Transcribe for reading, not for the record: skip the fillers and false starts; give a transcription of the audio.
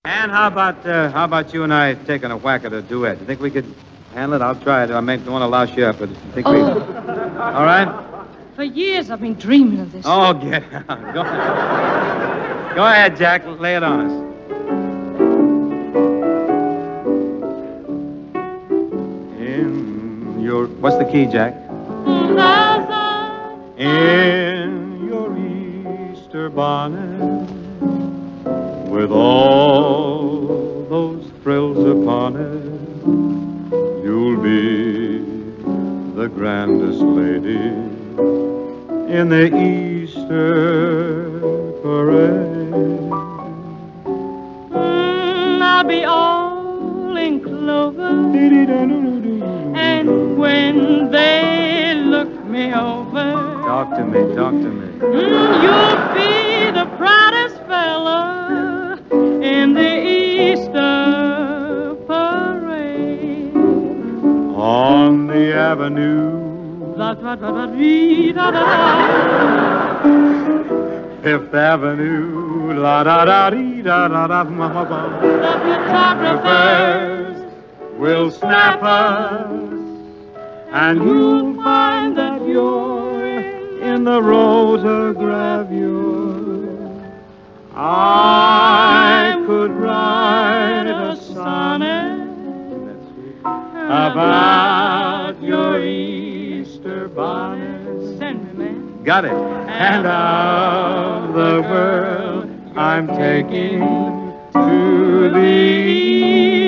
And how about you and I taking a whack at a duet? You think we could handle it? I'll try it. I don't want to louse you up, but think we... All right? For years I've been dreaming of this. Oh, get out. Go ahead, Jack. Lay it on us. In your... What's the key, Jack? In your Easter bonnet, with all those frills upon it, you'll be the grandest lady in the Easter parade. I'll be all in clover, and when they look me over, Talk to me. You'll be the proudest fella in the Easter parade. On the avenue, Fifth Avenue, la-da-da-dee-da-da-da. The photographers will snap us, and you'll find that you're in the rotogravure. I could write a sonnet about your Easter bonnet. Send me, man. Got it. And of the world I'm taking to the